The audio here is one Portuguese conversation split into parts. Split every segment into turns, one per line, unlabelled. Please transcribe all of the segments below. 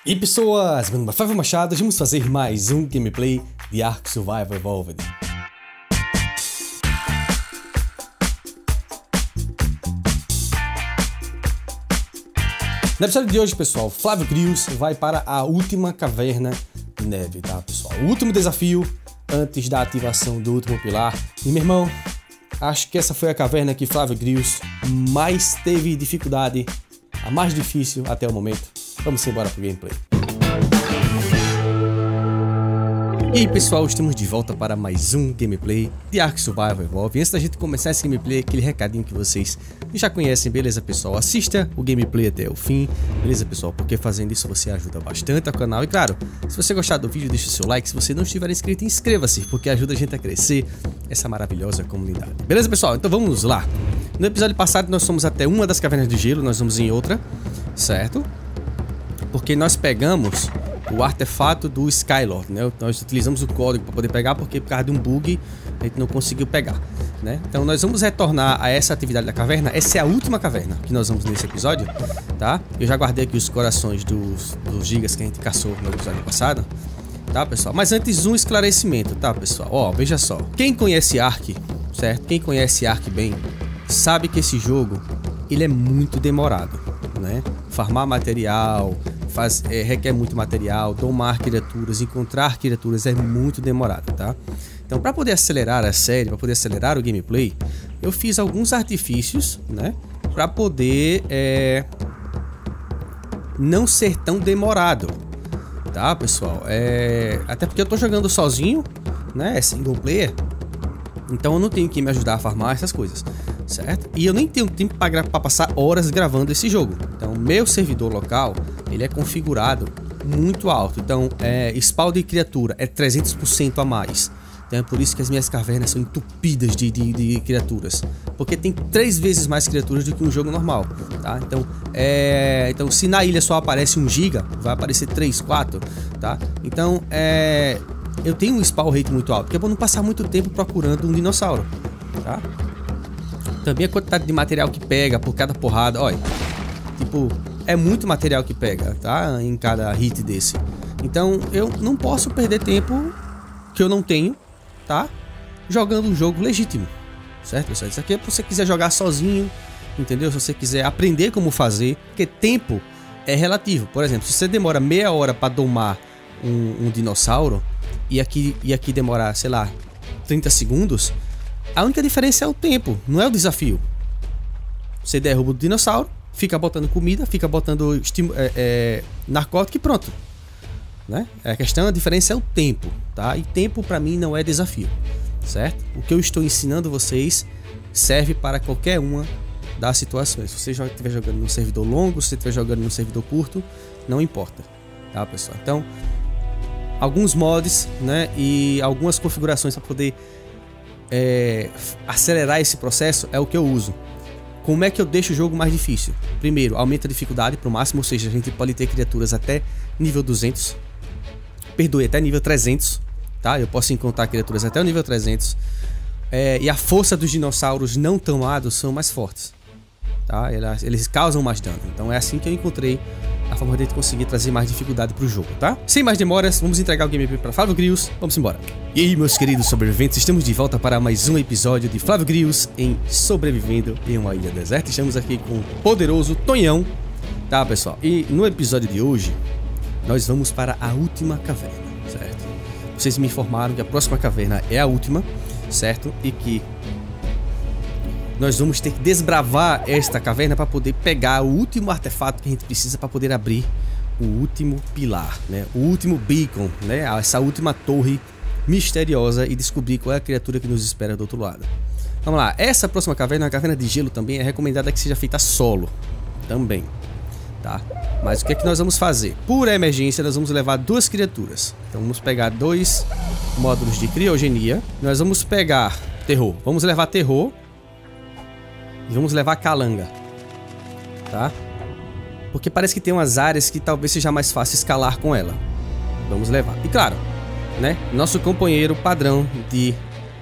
E pessoas, meu nome é Flávio Machado, vamos fazer mais um gameplay de Ark Survival Evolved. No episódio de hoje, pessoal, Flávio Crios vai para a última caverna de neve, tá, pessoal? O último desafio antes da ativação do último pilar. E, meu irmão, acho que essa foi a caverna que Flávio Crios mais teve dificuldade, a mais difícil até o momento. Vamos embora pro gameplay. E aí pessoal, estamos de volta para mais um gameplay de Ark Survival Evolved. Antes da gente começar esse gameplay, aquele recadinho que vocês já conhecem, beleza pessoal? Assista o gameplay até o fim, beleza pessoal? Porque fazendo isso você ajuda bastante ao canal. E claro, se você gostar do vídeo, deixa o seu like. Se você não estiver inscrito, inscreva-se, porque ajuda a gente a crescer essa maravilhosa comunidade. Beleza pessoal? Então vamos lá. No episódio passado nós fomos até uma das cavernas de gelo, nós vamos em outra, certo? Porque nós pegamos o artefato do Skylord, né? Nós utilizamos o código para poder pegar, porque por causa de um bug a gente não conseguiu pegar, né? Então nós vamos retornar a essa atividade da caverna. Essa é a última caverna que nós vamos nesse episódio, tá? Eu já guardei aqui os corações dos gigas que a gente caçou no episódio passado, tá pessoal? Mas antes um esclarecimento, tá pessoal? Ó, veja só, quem conhece Ark, certo? Quem conhece Ark bem, sabe que esse jogo, ele é muito demorado, né? Farmar material, requer muito material, domar criaturas, encontrar criaturas é muito demorado, tá? Então, para poder acelerar a série, para poder acelerar o gameplay, eu fiz alguns artifícios, né? Para poder não ser tão demorado, tá, pessoal? Até porque eu tô jogando sozinho, né? É single player, então eu não tenho quem me ajudar a farmar essas coisas, certo? E eu nem tenho tempo para passar horas gravando esse jogo. Então, meu servidor local, ele é configurado muito alto. Então, spawn de criatura é 300% a mais. Então, é por isso que as minhas cavernas são entupidas de criaturas. Porque tem 3 vezes mais criaturas do que um jogo normal, tá? Então, se na ilha só aparece 1 giga, vai aparecer 3, 4, tá? Então, eu tenho um spawn rate muito alto, porque é bom não passar muito tempo procurando um dinossauro, tá? Também a quantidade de material que pega por cada porrada, olha, tipo, é muito material que pega, tá? Em cada hit desse. Então eu não posso perder tempo que eu não tenho, tá? Jogando um jogo legítimo, certo, pessoal? Isso aqui é se você quiser jogar sozinho, entendeu? Se você quiser aprender como fazer, porque tempo é relativo. Por exemplo, se você demora meia hora para domar um dinossauro e aqui demorar, sei lá, 30 segundos, a única diferença é o tempo, não é o desafio. Você derruba o dinossauro, fica botando comida, fica botando narcótico e pronto, né? A diferença é o tempo, tá? E tempo pra mim não é desafio, certo? O que eu estou ensinando vocês serve para qualquer uma das situações. Se você estiver jogando num servidor longo, se você estiver jogando num servidor curto, não importa, tá pessoal? Então, alguns mods, né? E algumas configurações para poder acelerar esse processo é o que eu uso. Como é que eu deixo o jogo mais difícil? Primeiro, aumenta a dificuldade para o máximo, ou seja, a gente pode ter criaturas até nível 200. Perdoe, até nível 300, tá? Eu posso encontrar criaturas até o nível 300. E a força dos dinossauros não tomados são mais fortes, tá? Eles causam mais dano. Então é assim que eu encontrei a forma de conseguir trazer mais dificuldade pro jogo, tá? Sem mais demoras, vamos entregar o gameplay para Flávio Crios. Vamos embora. E aí, meus queridos sobreviventes, estamos de volta para mais um episódio de Flávio Crios em Sobrevivendo em uma Ilha Deserta. Estamos aqui com o poderoso Tonhão, tá, pessoal? E no episódio de hoje, nós vamos para a última caverna, certo? Vocês me informaram que a próxima caverna é a última, certo? E que nós vamos ter que desbravar esta caverna para poder pegar o último artefato que a gente precisa para poder abrir o último pilar, né? O último beacon, né? Essa última torre misteriosa e descobrir qual é a criatura que nos espera do outro lado. Vamos lá, essa próxima caverna, a caverna de gelo também, é recomendada que seja feita solo também, tá? Mas o que é que nós vamos fazer? Por emergência, nós vamos levar 2 criaturas. Então vamos pegar 2 módulos de criogenia. Nós vamos pegar terror. Vamos levar terror. E vamos levar calanga, tá? Porque parece que tem umas áreas que talvez seja mais fácil escalar com ela. Vamos levar. E claro, né? Nosso companheiro padrão de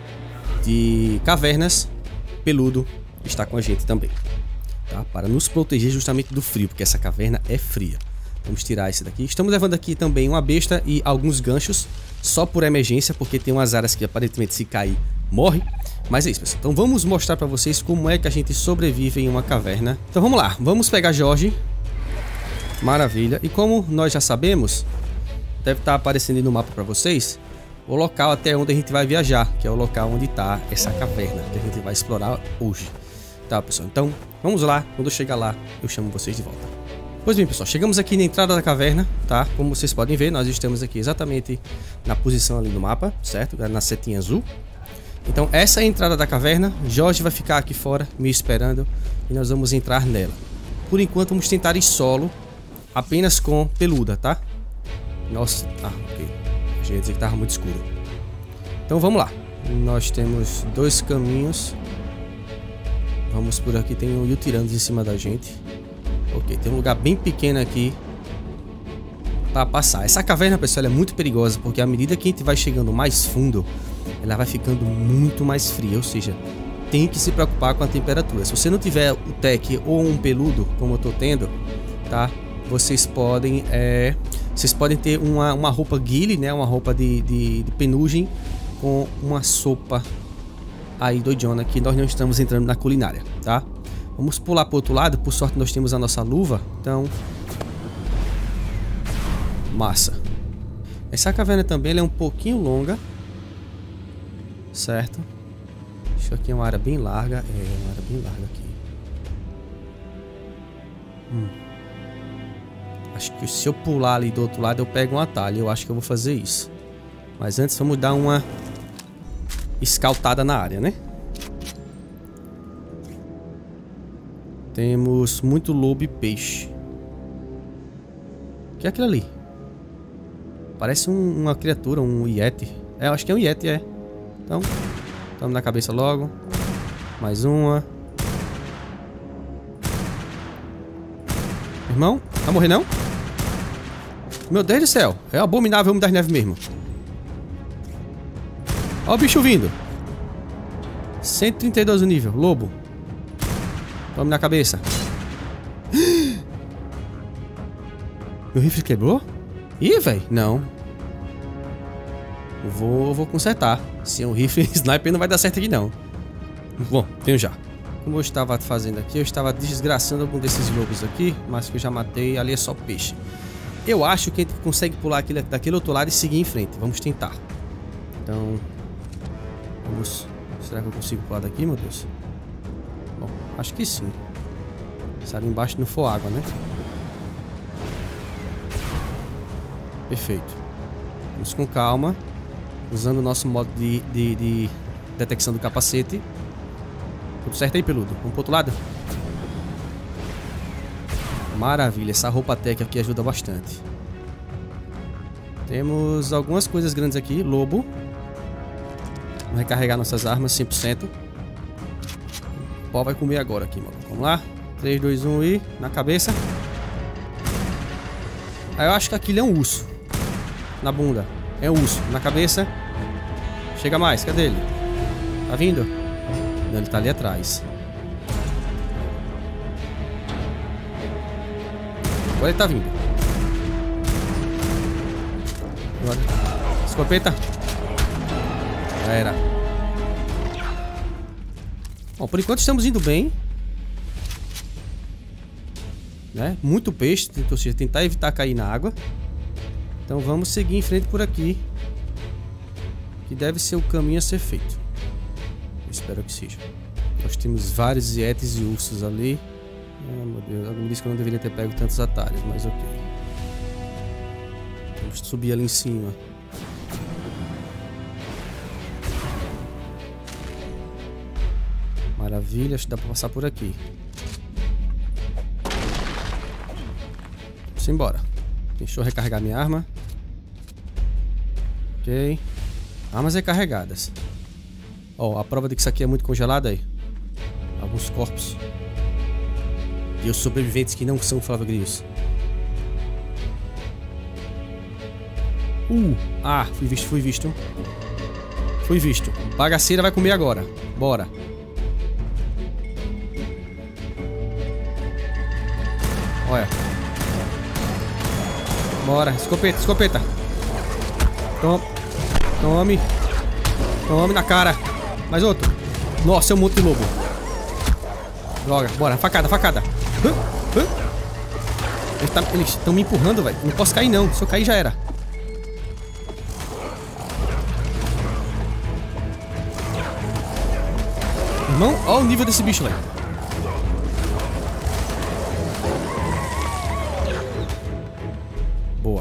cavernas, Peludo, está com a gente também, tá? Para nos proteger justamente do frio, porque essa caverna é fria, Vamos tirar esse daqui. Estamos levando aqui também uma besta e alguns ganchos, só por emergência, porque tem umas áreas que aparentemente se cair, morre. Mas é isso, pessoal. Então vamos mostrar pra vocês como é que a gente sobrevive em uma caverna. Então vamos lá, vamos pegar Jorge. Maravilha. E como nós já sabemos, deve estar aparecendo aí no mapa pra vocês, o local até onde a gente vai viajar, que é o local onde está essa caverna, que a gente vai explorar hoje. Tá, pessoal? Então vamos lá, quando eu chegar lá, eu chamo vocês de volta. Pois bem, pessoal, chegamos aqui na entrada da caverna, tá? Como vocês podem ver, nós estamos aqui exatamente na posição ali do mapa, certo? Na setinha azul. Então essa é a entrada da caverna. Jorge vai ficar aqui fora me esperando e nós vamos entrar nela. Por enquanto vamos tentar ir solo, apenas com peluda, tá? Nossa, ok. Eu ia dizer que tava muito escuro. Então vamos lá. Nós temos dois caminhos. Vamos por aqui, tem um Yutiranos em cima da gente. Ok, tem um lugar bem pequeno aqui para passar. Essa caverna, pessoal, é muito perigosa, porque à medida que a gente vai chegando mais fundo, ela vai ficando muito mais fria, ou seja, tem que se preocupar com a temperatura. Se você não tiver o tech ou um peludo, como eu tô tendo, tá? Vocês podem ter uma roupa ghillie, né? Uma roupa de penugem com uma sopa aí doidona, que nós não estamos entrando na culinária, tá? Vamos pular para o outro lado. Por sorte nós temos a nossa luva. Então, massa. Essa caverna também ela é um pouquinho longa, certo? Isso aqui é uma área bem larga. É uma área bem larga aqui. Acho que se eu pular ali do outro lado eu pego um atalho. Eu acho que eu vou fazer isso. Mas antes vamos dar uma escaltada na área, né? Temos muito lobo e peixe. O que é aquilo ali? Parece uma criatura, um Yeti. É, eu acho que é um Yeti, é. Então, estamos na cabeça logo. Mais uma. Irmão, vai morrer não? Meu Deus do céu. É o abominável homem das neves mesmo. Ó o bicho vindo. 132 o nível, lobo. Tome na cabeça. Meu rifle quebrou? Ih, velho, não. Eu vou consertar. Se é um rifle sniper não vai dar certo aqui não. Bom, tenho já. Como eu estava fazendo aqui, eu estava desgraçando algum desses lobos aqui, mas que eu já matei. Ali é só peixe. Eu acho que a gente consegue pular daquele outro lado e seguir em frente. Vamos tentar. Então, vamos. Será que eu consigo pular daqui, meu Deus? Bom, acho que sim. Se ali embaixo não for água, né? Perfeito. Vamos com calma. Usando o nosso modo de detecção do capacete. Tudo certo aí, peludo? Vamos pro outro lado? Maravilha. Essa roupa tech aqui ajuda bastante. Temos algumas coisas grandes aqui. Lobo. Vamos recarregar nossas armas 100%. O pau vai comer agora aqui, mano. Vamos lá. 3, 2, 1 e... na cabeça. Aí eu acho que aquilo é um urso. Na bunda. É um urso. Na cabeça. Chega mais. Cadê ele? Tá vindo? Não, ele tá ali atrás. Agora ele tá vindo. Agora. Escopeta. Já era. Bom, por enquanto estamos indo bem. Né? Muito peixe, ou seja, tentar evitar cair na água. Então vamos seguir em frente por aqui, que deve ser o caminho a ser feito. Eu espero que seja. Nós temos vários yetis e ursos ali. Oh, meu Deus, alguém me disse que eu não deveria ter pego tantos atalhos, mas ok. Vamos subir ali em cima. Maravilha, acho que dá pra passar por aqui. Vamos embora. Deixa eu recarregar minha arma. Ok. Armas recarregadas. Ó, a prova de que isso aqui é muito congelado aí. Alguns corpos. E os sobreviventes que não são flavagrios. Fui visto. Fui visto. Bagaceira vai comer agora. Bora. Olha. Bora. Escopeta, escopeta. Tome. Tome na cara. Mais outro. Nossa, é um monte de lobo. Droga. Bora. Facada, facada. Eles estão me empurrando, velho. Não posso cair, não. Se eu cair, já era. Irmão, olha o nível desse bicho, velho. Boa.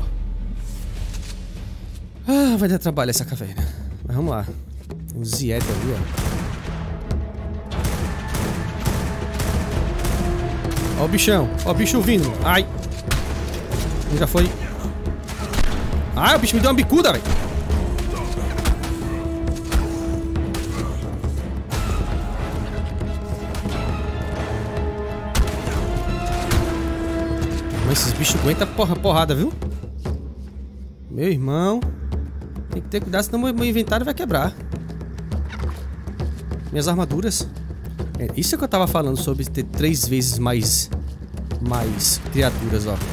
Ah, vai dar trabalho essa caverna. Mas vamos lá. Tem um Zied ali, ó. Ó o bichão. Ó o bicho vindo. Ai. Já foi. Ai, o bicho me deu uma bicuda, velho. Esses bichos aguentam porrada, viu? Meu irmão. Tem que ter cuidado, senão meu inventário vai quebrar. Minhas armaduras. É, isso é que eu tava falando sobre ter 3 vezes mais criaturas, ó.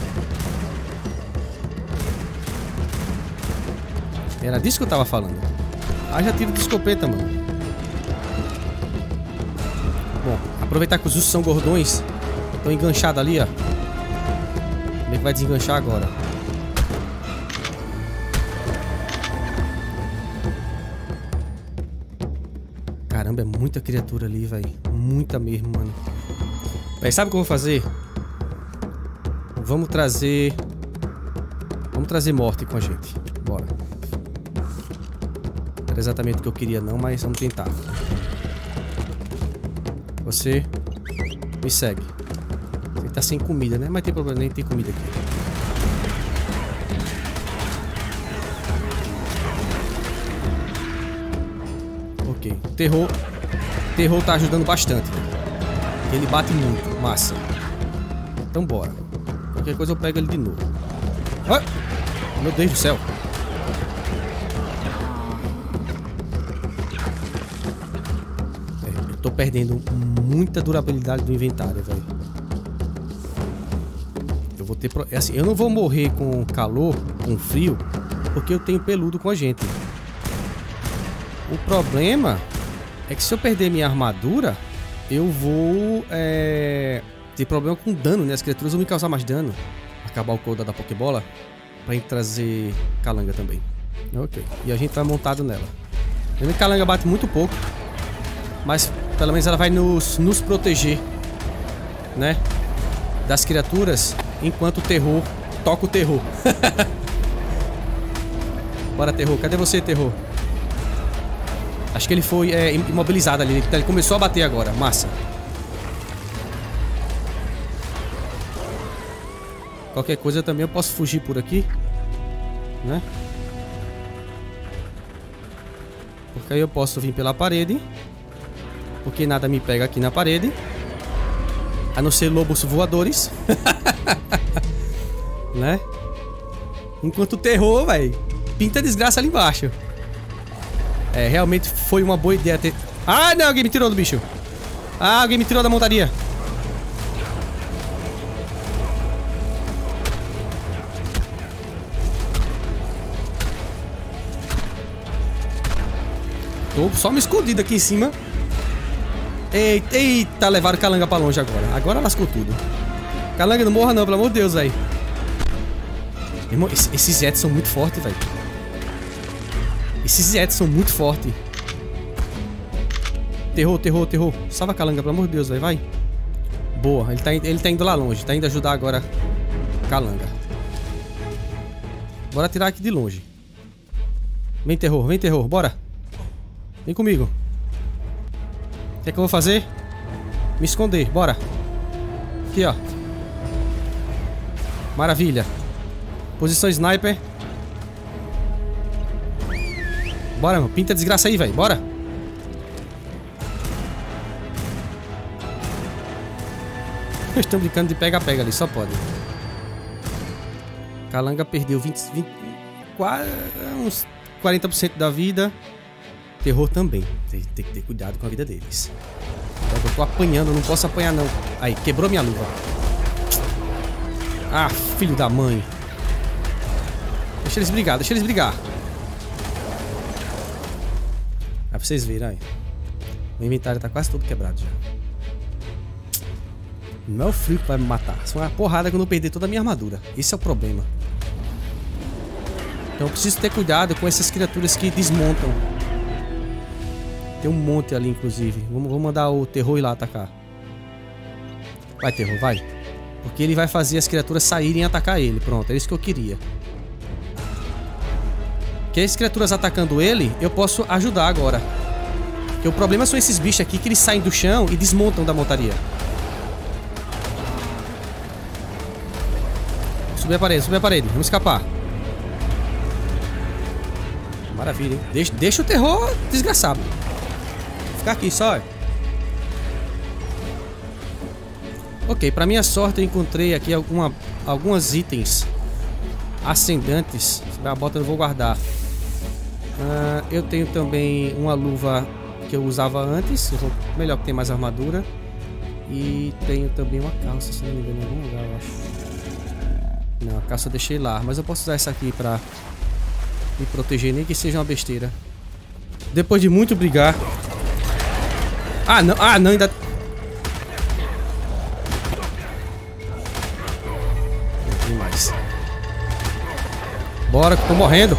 Era disso que eu tava falando. Ah, já tiro de escopeta, mano. Bom, aproveitar que os ursos são gordões. Estão enganchados ali, ó. Como é que vai desenganchar agora? Caramba, é muita criatura ali, velho. Muita mesmo, mano. Véi, sabe o que eu vou fazer? Vamos trazer morte com a gente. Bora. Não era exatamente o que eu queria não, mas vamos tentar. Você me segue. Você tá sem comida, né? Mas tem problema, nem tem comida aqui. Ok. Terror tá ajudando bastante. Ele bate muito. Massa. Então bora. Qualquer coisa eu pego ele de novo. Ah! Meu Deus do céu. Eu tô perdendo muita durabilidade do inventário, velho. Eu vou ter... assim, eu não vou morrer com calor, com frio, porque eu tenho peludo com a gente. O problema é que se eu perder minha armadura, eu vou ter problema com dano, né? As criaturas vão me causar mais dano. Acabar o coda da Pokébola pra gente trazer Calanga também. Ok. E a gente vai montado nela. Lembra que Calanga bate muito pouco, mas pelo menos ela vai nos proteger, né? Das criaturas, enquanto o terror toca o terror. Bora, terror. Cadê você, terror? Acho que ele foi imobilizado ali. Ele começou a bater agora. Massa. Qualquer coisa também eu posso fugir por aqui, né? Porque aí eu posso vir pela parede, porque nada me pega aqui na parede, a não ser lobos voadores. Né? Enquanto o terror, velho, pinta desgraça ali embaixo. É, realmente foi uma boa ideia ter... Ah, não, alguém me tirou do bicho. Ah, alguém me tirou da montaria. Tô só me escondido aqui em cima. Eita, eita, levaram Calanga pra longe agora. Agora lascou tudo. Calanga, não morra não, pelo amor de Deus, velho. Irmão, esses Zeds são muito fortes, velho. Esses Zeds são muito fortes. Terror, terror, terror. Salva Calanga, pelo amor de Deus, velho. Vai. Boa, ele tá indo lá longe. Tá indo ajudar agora Calanga. Bora tirar aqui de longe. Vem, terror, bora. Vem comigo. O que é que eu vou fazer? Me esconder, bora. Aqui, ó. Maravilha. Posição sniper. Bora, meu. Pinta a desgraça aí, velho. Bora. Estão brincando de pega-pega ali, só pode. Calanga perdeu uns 40% da vida. Terror também. Tem que ter cuidado com a vida deles. Eu tô apanhando, não posso apanhar não. Aí, quebrou minha luva. Ah, filho da mãe. Deixa eles brigar, deixa eles brigar. Dá pra vocês verem aí. O inventário tá quase todo quebrado já. Não é o frio que vai me matar. Só uma porrada quando eu perder toda a minha armadura. Esse é o problema. Então eu preciso ter cuidado com essas criaturas que desmontam. Tem um monte ali, inclusive. Vou mandar o terror ir lá atacar. Vai, terror, vai. Porque ele vai fazer as criaturas saírem e atacar ele. Pronto, é isso que eu queria. Porque as criaturas atacando ele, eu posso ajudar agora. Porque o problema são esses bichos aqui que eles saem do chão e desmontam da montaria. Subir a parede. Vamos escapar. Maravilha, hein? Deixa o terror desgraçado. Vou ficar aqui só. Ok, pra minha sorte eu encontrei aqui alguns itens ascendantes. A bota eu vou guardar. Eu tenho também uma luva que eu usava antes. Melhor que tem mais armadura. E tenho também uma calça, se não me engano, em algum lugar, eu acho. Não, a calça eu deixei lá. Mas eu posso usar essa aqui pra me proteger, nem que seja uma besteira. Depois de muito brigar. Ah, não, ainda... Não tem mais. Bora, que eu tô morrendo.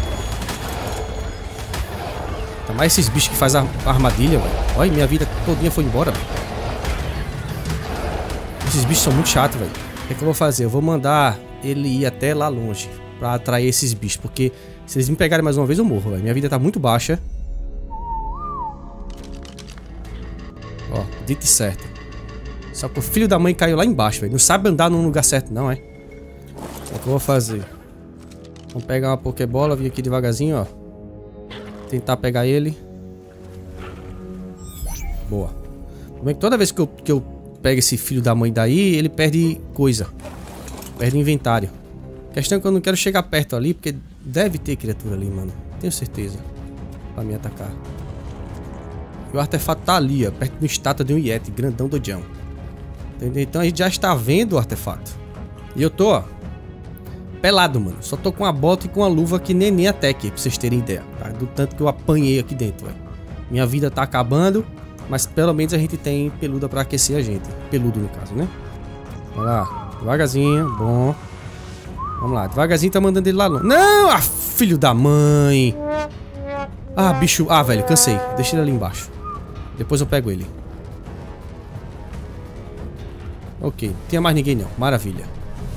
Tá mais esses bichos que fazem a armadilha, velho. Olha, minha vida todinha foi embora, velho. Esses bichos são muito chatos, velho. O que é que eu vou fazer? Eu vou mandar ele ir até lá longe pra atrair esses bichos, porque se eles me pegarem mais uma vez eu morro, velho. Minha vida tá muito baixa. Ó, dito e certo. Só que o filho da mãe caiu lá embaixo, velho. Não sabe andar num lugar certo não, é? O que é que eu vou fazer? Vamos pegar uma pokebola, vir aqui devagarzinho, ó. Tentar pegar ele. Boa. Como é que toda vez que eu pego esse filho da mãe daí, ele perde coisa. Perde inventário. A questão é que eu não quero chegar perto ali, porque deve ter criatura ali, mano. Tenho certeza. Pra me atacar. E o artefato tá ali, ó. Perto de uma estátua de um Yeti, grandão dojão. Entendeu? Então a gente já está vendo o artefato. E eu tô, ó, pelado, mano. Só tô com a bota e com a luva que nem até aqui, pra vocês terem ideia, tá? Do tanto que eu apanhei aqui dentro, velho. Minha vida tá acabando, mas pelo menos a gente tem peluda pra aquecer a gente. Peludo, no caso, né? Olha lá. Devagarzinho, bom. Vamos lá, devagarzinho tá mandando ele lá longe. Não! Ah, filho da mãe! Ah, bicho... Ah, velho, cansei. Deixa ele ali embaixo. Depois eu pego ele. Ok, não tinha mais ninguém não. Maravilha.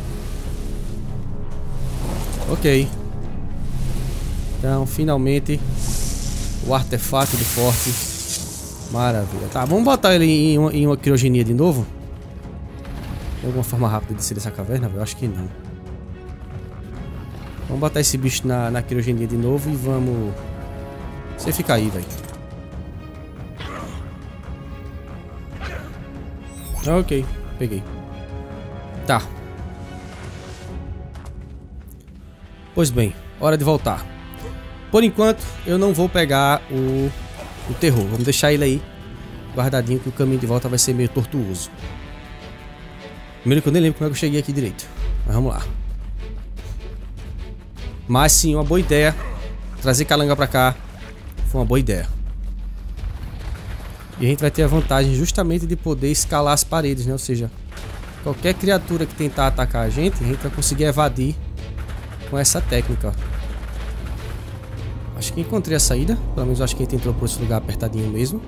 Ok. Então, finalmente o artefato do forte. Maravilha. Tá, vamos botar ele em uma criogenia de novo. Tem alguma forma rápida de descer dessa caverna? Eu acho que não. Vamos botar esse bicho na criogenia de novo e vamos... Você fica aí, velho. Ok, peguei. Tá. Pois bem, hora de voltar. Por enquanto, eu não vou pegar o terror. Vamos deixar ele aí guardadinho, que o caminho de volta vai ser meio tortuoso. Primeiro que eu nem lembro como é que eu cheguei aqui direito. Mas vamos lá. Mas sim, uma boa ideia. Trazer calanga pra cá foi uma boa ideia. E a gente vai ter a vantagem justamente de poder escalar as paredes, né? Ou seja, qualquer criatura que tentar atacar a gente vai conseguir evadir com essa técnica. Acho que encontrei a saída. Pelo menos acho que a gente entrou por esse lugar apertadinho mesmo.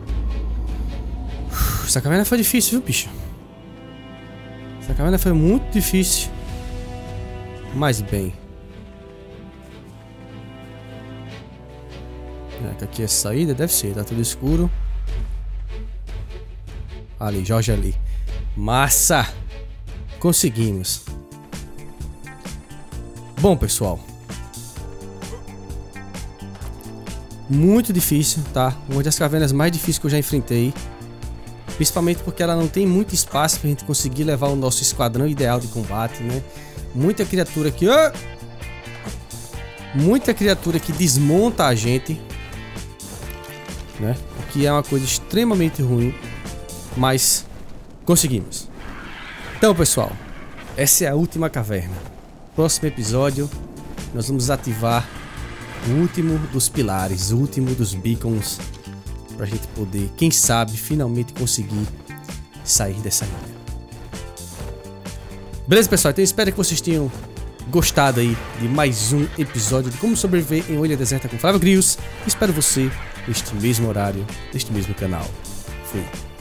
Essa caverna foi difícil, viu, bicho? Essa caverna foi muito difícil. Mas bem. Aqui é a saída, deve ser, tá tudo escuro. Ali, Jorge ali. Massa! Conseguimos. Bom, pessoal. Muito difícil, tá? Uma das cavernas mais difíceis que eu já enfrentei. Principalmente porque ela não tem muito espaço pra gente conseguir levar o nosso esquadrão ideal de combate, né? Muita criatura que... Muita criatura que desmonta a gente, né? O que é uma coisa extremamente ruim. Mas conseguimos. Então, pessoal, essa é a última caverna. Próximo episódio nós vamos ativar o último dos pilares, o último dos beacons, pra gente poder, quem sabe, finalmente conseguir sair dessa ilha. Beleza, pessoal? Então eu espero que vocês tenham gostado aí de mais um episódio de Como Sobreviver em uma Ilha Deserta com Flávio Grios. Espero você neste mesmo horário, neste mesmo canal. Fui.